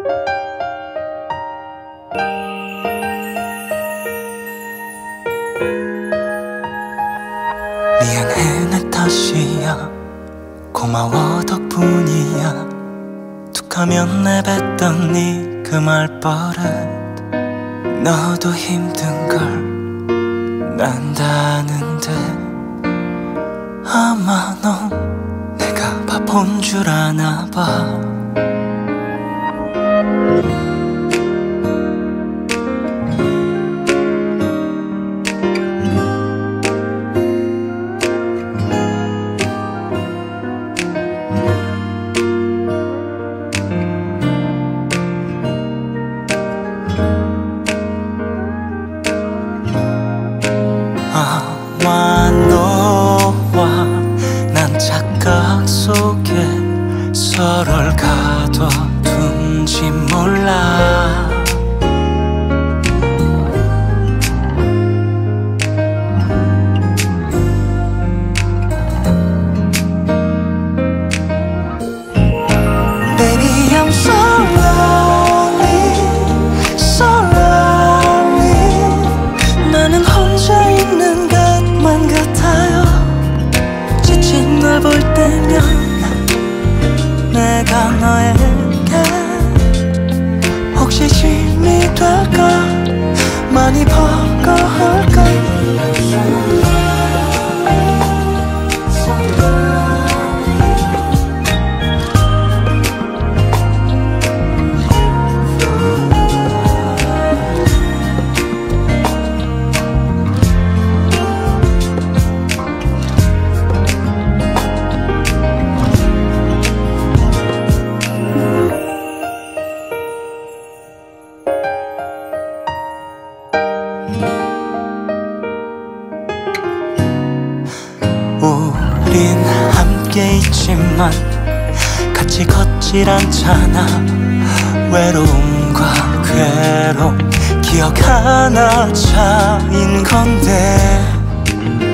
미안해 내 탓이야 고마워 덕분이야 툭하면 내뱉던 네 그 말버릇 너도 힘든 걸 난다는데 아마 넌 내가 바본 줄 아나 봐 아마 너와 난 착각 속에 서로를 가둬둔지 몰라 Baby I'm so lonely, so lonely 나는 혼자 있는 것만 같아요 지친 널 볼 때면 내가 너에게 혹시 짐이 될까 많이 버거울까 우린 함께 있지만 같이 걷질 않잖아 외로움과 괴로움 기억 하나 차인 건데